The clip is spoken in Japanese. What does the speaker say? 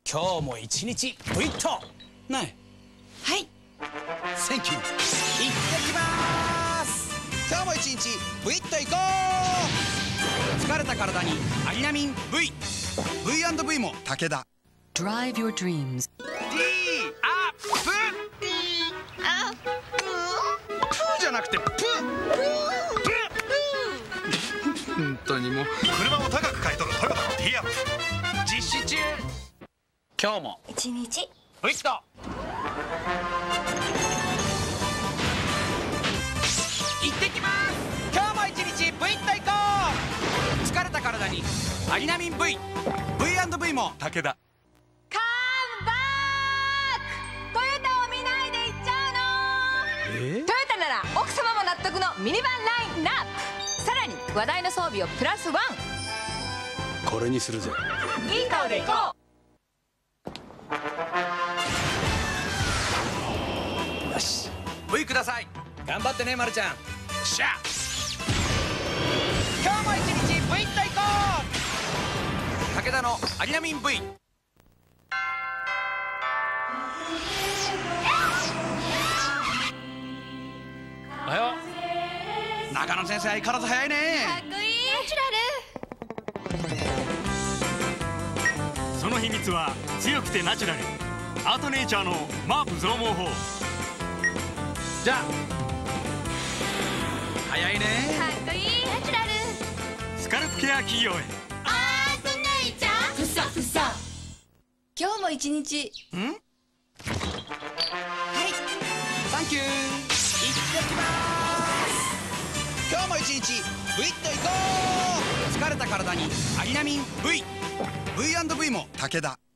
今日も一日ブイッとねはい。 センキュー。いってきまーす。今日も一日ブイッといこう。疲れた体にアリナミン V。V&V も武田。 Drive your dreams. D アップ。 あ、 プーじゃなくてプー。本当にもう車を高く買い取るトヨタの D アップ実施中。今日も一日。 ブイッと。行ってきます。今日も一日ブイッといこう。疲れた体にアリナミン V。V&V も武田。 カムバック。トヨタを見ないで行っちゃうの。トヨタなら奥様も納得のミニバンラインナップ。さらに話題の装備をプラスワン。 これにするぜ。 いい顔で行こう。 よし V ください。頑張ってね、まるちゃん。しゃ今日も一日 V といこう。武田のアリナミン V。 おはよう。中野先生、相変わらず早いね。 かっこいい。ナチュラル。 その秘密は強くてナチュラルアートネイチャーのマープ増毛法。 じゃあ早いね。 かっこいい。ナチュラル。 スカルプケア企業へ。 アートネイチャー。ふさふさ。今日も一日。 んはい、サンキュー。いってきまーす。今日も一日 V といこう。疲れた体にアリナミン V。V&V も武田。